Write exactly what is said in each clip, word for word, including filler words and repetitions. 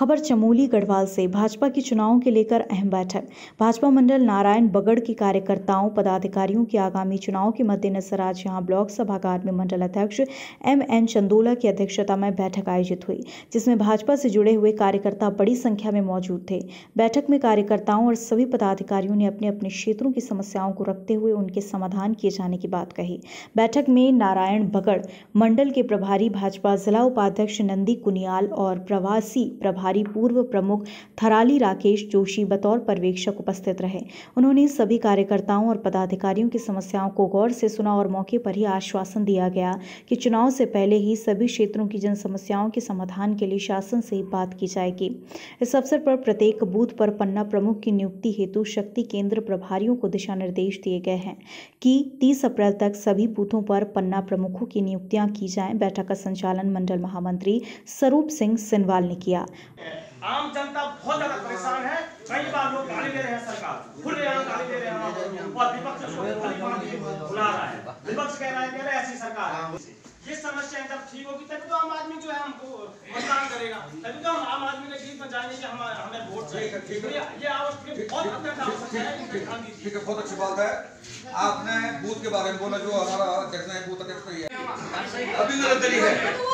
खबर चमोली गढ़वाल से। भाजपा के चुनावों के लेकर अहम बैठक। भाजपा मंडल नारायण बगड़ के कार्यकर्ताओं पदाधिकारियों के आगामी चुनाव के मद्देनजर आज यहां ब्लॉक सभागार में मंडल अध्यक्ष एम एन चंदोला की अध्यक्षता में बैठक आयोजित हुई, जिसमें भाजपा से जुड़े हुए कार्यकर्ता बड़ी संख्या में मौजूद थे। बैठक में कार्यकर्ताओं और सभी पदाधिकारियों ने अपने अपने क्षेत्रों की समस्याओं को रखते हुए उनके समाधान किए जाने की बात कही। बैठक में नारायण बगड़ मंडल के प्रभारी भाजपा जिला उपाध्यक्ष नंदी कुनियाल और प्रवासी प्रभारी पूर्व प्रमुख थराली राकेश जोशी बतौर पर्यवेक्षक उपस्थित रहे। उन्होंने सभी कार्यकर्ताओं और पदाधिकारियों की समस्याओं को गौर से सुना और मौके पर ही आश्वासन दिया गया कि चुनाव से पहले ही सभी क्षेत्रों की जन समस्याओं के समाधान के लिए शासन से ही बात की जाएगी। इस अवसर पर प्रत्येक बूथ पर पन्ना प्रमुख की नियुक्ति हेतु शक्ति केंद्र प्रभारियों को दिशा निर्देश दिए गए हैं कि तीस अप्रैल तक सभी बूथों पर पन्ना प्रमुखों की नियुक्तियां की जाएं। बैठक का संचालन मंडल महामंत्री स्वरूप सिंह सिनवाल ने किया। आम जनता बहुत ज्यादा परेशान है। कई बार लोग गाली दे रहे हैं, सरकार खुलेआम गाली दे रहे हैं और विपक्ष बुला रहा है। विपक्ष कह रहा है कि ऐसी सरकार, ये समस्या जब ठीक होगी तभी तो आम आदमी जो है हमको मतदान करेगा, तभी तो हम आम आदमी के गीत में जाएंगे कि हम हमें वोट चाहिए। ये आवश्यक बहुत अत्यंत आवश्यक है। ठीक है, बहुत अच्छी बात है। आपने बूथ के बारे में बोला, जो हमारा अध्यक्ष है बूथ अध्यक्ष है, अभी नरेंद्र है,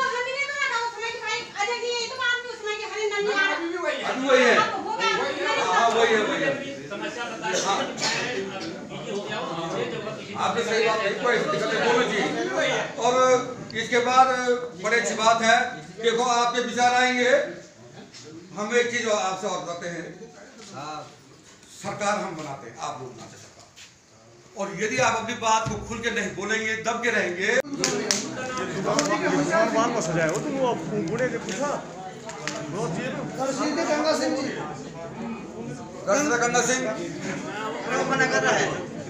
अभी वही है, हाँ वही है, वही है। आपने सही बात कही, कोई दिक्कत नहीं, दोनों चीज। और इसके बाद बड़ी अच्छी बात है, देखो आपके विचार आएंगे। हम एक चीज आपसे और बताते हैं, सरकार हम बनाते हैं, आप लोग बनाते सरकार। और यदि आप अपनी बात को खुल के नहीं बोलेंगे, दब के रहेंगे, गंगा सिंह जी गंगा सिंह मना कर रहा है,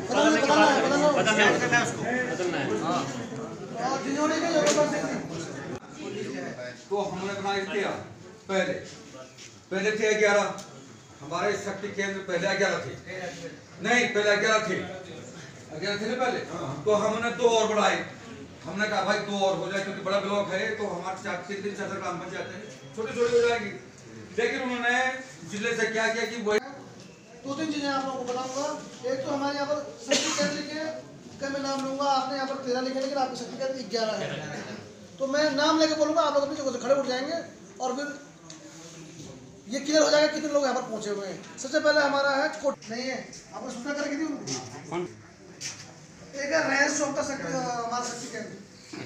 तो हमने बना दिया। पहले पहले थे ग्यारह, हमारे शक्ति केंद्र पहले ग्यारह थे, नहीं पहले ग्यारह थे, ग्यारह थे ना पहले, तो हमने दो और बढ़ाए। हमने कहा भाई दो और हो जाए, क्योंकि बड़ा ब्लॉक है तो हमारे चार तीन दिन चार काम बन जाते हैं, छोटे छोटे हो जाएगी। लेकिन उन्होंने जिले से क्या किया कि वो दो तीन चीजें आप लोगों को बताऊंगा। एक तो हमारे यहाँ पर शक्ति केंद्र के का मैं नाम लूंगा, आपने यहाँ पर तेरह लिखे, लेकिन आपके शक्ति केंद्र ग्यारह है, तो मैं नाम लेके बोलूंगा, आप लोग अपनी जगह से खड़े उठ जाएंगे और फिर ये क्लियर हो जाएगा कितने लोग यहाँ पर पहुंचे हुए हैं। सबसे पहले हमारा है कोट नहीं है, आपने सूचना करके दी उनको। एक है रैंस चौक का हमारा शक्ति केंद्र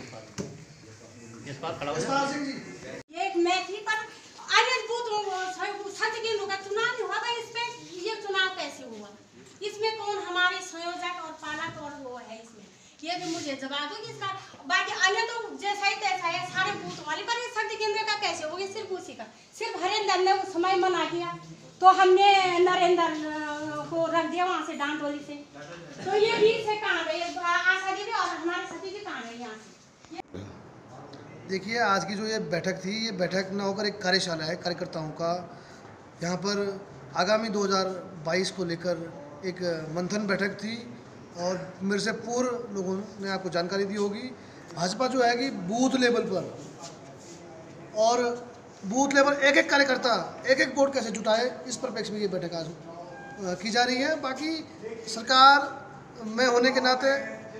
सिंह जी, एक मैथिली पर अन्य बूथ शक्ति केंद्र का चुनाव नहीं हुआ था। इस पे ये चुनाव कैसे हुआ, इसमें कौन हमारे संयोजक और पालक और वो है, इसमें ये भी मुझे जवाब दो कि इसका। बाकी अन्य तो जैसा ही तैसा है सारे बूथ वाले, पर इस शक्ति केंद्र का कैसे हो गया? सिर्फ उसी का, सिर्फ हरेंद्र ने उस समय मना किया तो हमने नरेंद्र को रख दिया वहाँ से डांटोली से, तो ये भी से कहाँ गए आशा दीदी और हमारे सती जी कहाँ गए यहाँ से? देखिए, आज की जो ये बैठक थी, ये बैठक न होकर एक कार्यशाला है कार्यकर्ताओं का। यहाँ पर आगामी दो हज़ार बाईस को लेकर एक मंथन बैठक थी और मेरे से पूर्व लोगों ने आपको जानकारी दी होगी। भाजपा जो है कि बूथ लेवल पर और बूथ लेवल एक एक कार्यकर्ता एक एक वोट कैसे जुटाए, इस परिप्रेक्ष्य में ये बैठक आज की जा रही है। बाकी सरकार में होने के नाते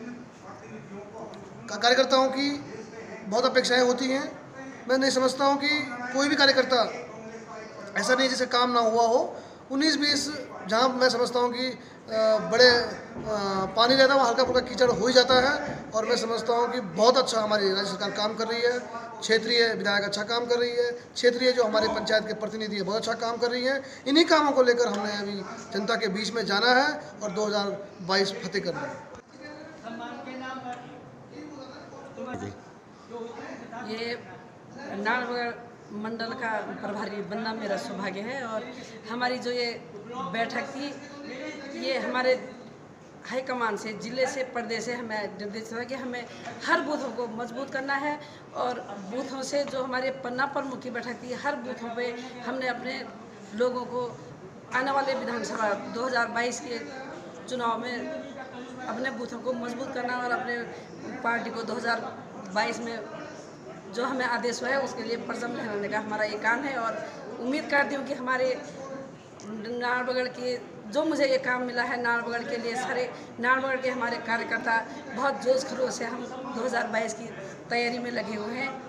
कार्यकर्ताओं की बहुत अपेक्षाएं होती हैं। मैं नहीं समझता हूं कि कोई भी कार्यकर्ता ऐसा नहीं जिसे काम ना हुआ हो। उन्नीस बीस जहां मैं समझता हूं कि बड़े पानी रहता है वहाँ हल्का फुल्का कीचड़ हो ही जाता है, और मैं समझता हूं कि बहुत अच्छा हमारी राज्य सरकार काम कर रही है। क्षेत्रीय विधायक अच्छा काम कर रही है, क्षेत्रीय जो हमारे पंचायत के प्रतिनिधि है बहुत अच्छा काम कर रही है। इन्हीं कामों को लेकर हमने अभी जनता के बीच में जाना है और दो हज़ार बाईस फतेह करना है। ये नारायण मंडल का प्रभारी बनना मेरा सौभाग्य है, और हमारी जो ये बैठक थी ये हमारे हाईकमान से, जिले से, प्रदेश से हमें निर्देश हुआ कि हमें हर बूथों को मजबूत करना है। और बूथों से जो हमारे पन्ना प्रमुख की बैठक थी, हर बूथों पे हमने अपने लोगों को आने वाले विधानसभा दो हज़ार बाईस के चुनाव में अपने बूथों को मजबूत करना और अपने पार्टी को दो हज़ार बाईस में जो हमें आदेश हुआ है उसके लिए परचम लहराने का हमारा ये काम है। और उम्मीद करती हूँ कि हमारे नारबगढ़ के जो मुझे ये काम मिला है, नारबगढ़ के लिए सारे नारबगढ़ के हमारे कार्यकर्ता बहुत जोश खरोश से हम दो हज़ार बाईस की तैयारी में लगे हुए हैं।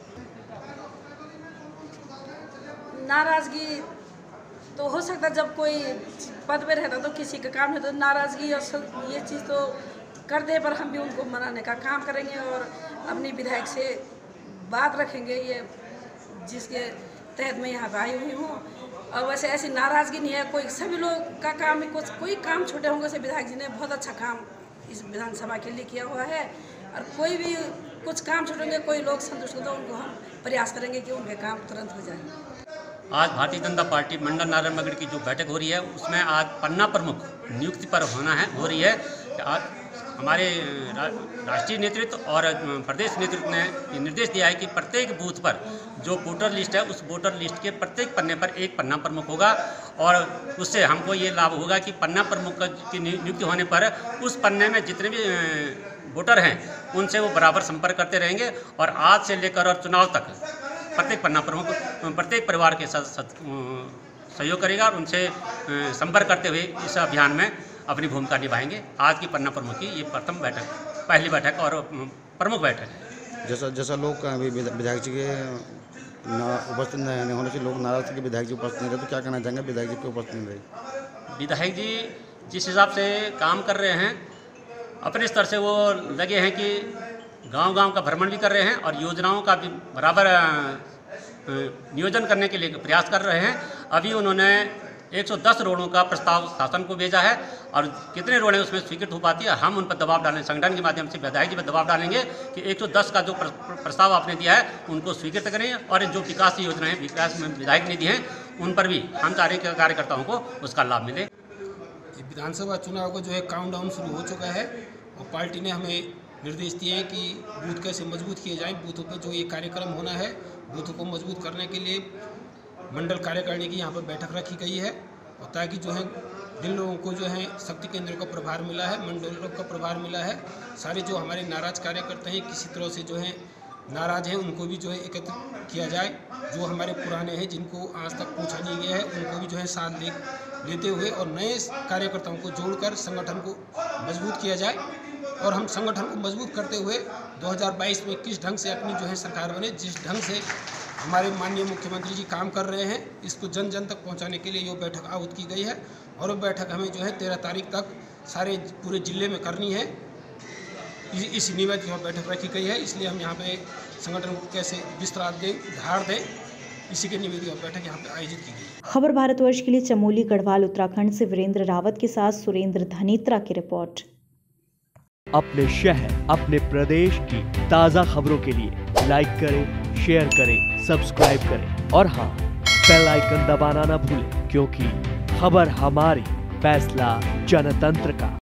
नाराज़गी तो हो सकता जब कोई पद पे रहता तो किसी का काम है तो नाराज़गी और ये चीज़ तो कर दे, पर हम भी उनको मनाने का काम करेंगे और अपनी विधायक से बात रखेंगे, ये जिसके तहत मैं यहाँ पर आई हुई हूँ। और वैसे ऐसी नाराज़गी नहीं है, कोई सभी लोग का काम है, कुछ कोई काम छोटे होंगे से विधायक जी ने बहुत अच्छा काम इस विधानसभा के लिए किया हुआ है। और कोई भी कुछ काम छोटे होंगे, कोई लोग संतुष्ट हो तो उनको हम प्रयास करेंगे कि उनके काम तुरंत हो जाए। आज भारतीय जनता पार्टी मंडल नारायणबगड़ की जो बैठक हो रही है उसमें आज पन्ना प्रमुख नियुक्ति पर होना है हो रही है। आज हमारे रा, राष्ट्रीय नेतृत्व और प्रदेश नेतृत्व ने निर्देश दिया है कि प्रत्येक बूथ पर जो वोटर लिस्ट है उस वोटर लिस्ट के प्रत्येक पन्ने पर एक पन्ना प्रमुख होगा और उससे हमको ये लाभ होगा कि पन्ना प्रमुख की नियुक्ति होने पर उस पन्ने में जितने भी वोटर हैं उनसे वो बराबर संपर्क करते रहेंगे और आज से लेकर और चुनाव तक प्रत्येक पन्ना प्रमुख प्रत्येक परिवार के साथ सहयोग करेगा और उनसे संपर्क करते हुए इस अभियान में अपनी भूमिका निभाएंगे। आज की पन्ना प्रमुख की ये प्रथम बैठक, पहली बैठक और प्रमुख बैठक है। जैसा जैसा लोग अभी विधायक जी के उपस्थित नहीं होने से लोग नाराज थे कि विधायक जी उपस्थित नहीं रहे, तो क्या कहना चाहेंगे विधायक जी की उपस्थित नहीं रही? विधायक जी जिस हिसाब से काम कर रहे हैं अपने स्तर से वो लगे हैं कि गांव-गांव का भ्रमण भी कर रहे हैं और योजनाओं का भी बराबर नियोजन करने के लिए प्रयास कर रहे हैं। अभी उन्होंने एक सौ दस रोडों का प्रस्ताव शासन को भेजा है और कितने रोडें उसमें स्वीकृत हो पाती है हम उन पर दबाव डालें, संगठन के माध्यम से विधायक जी पर दबाव डालेंगे कि एक सौ दस का जो प्रस्ताव आपने दिया है उनको स्वीकृत करें और जो विकास योजनाएं विकास में विधायक ने दी हैं उन पर भी हम सारे कार्यकर्ताओं को उसका लाभ मिले। विधानसभा चुनाव का जो है काउंटडाउन शुरू हो चुका है और पार्टी ने हमें निर्देश दिए हैं कि बूथ कैसे मजबूत किए जाएं। बूथों पर जो ये कार्यक्रम होना है बूथों को मजबूत करने के लिए मंडल कार्यकारिणी की यहाँ पर बैठक रखी गई है और ताकि जो है जिन लोगों को जो है शक्ति केंद्रों का प्रभार मिला है, मंडलों का प्रभार मिला है, सारे जो हमारे नाराज कार्यकर्ता हैं किसी तरह से जो है नाराज हैं उनको भी जो है एकत्र किया जाए। जो हमारे पुराने हैं जिनको आज तक पूछा नहीं गया है उनको भी जो है साथ ले लेते हुए और नए कार्यकर्ताओं को जोड़कर संगठन को मजबूत किया जाए और हम संगठन को मजबूत करते हुए दो हज़ार बाईस में किस ढंग से अपनी जो है सरकार बने, जिस ढंग से हमारे माननीय मुख्यमंत्री जी काम कर रहे हैं इसको जन जन तक पहुंचाने के लिए ये बैठक आहूत की गई है और वो बैठक हमें जो है तेरह तारीख तक सारे पूरे जिले में करनी है। इस निमित्त यहाँ बैठक रखी गई है, इसलिए हम यहाँ पे संगठन को कैसे विस्तार दें, धार दें, इसी के निमित्त यह बैठक यहाँ पे आयोजित की गई। खबर भारतवर्ष के लिए चमोली गढ़वाल उत्तराखंड से वीरेंद्र रावत के साथ सुरेंद्र धनीत्रा की रिपोर्ट। अपने शहर अपने प्रदेश की ताज़ा खबरों के लिए लाइक करें, शेयर करें, सब्सक्राइब करें और हाँ, बेल आइकन दबाना ना भूलें, क्योंकि खबर हमारी, फैसला जनतंत्र का।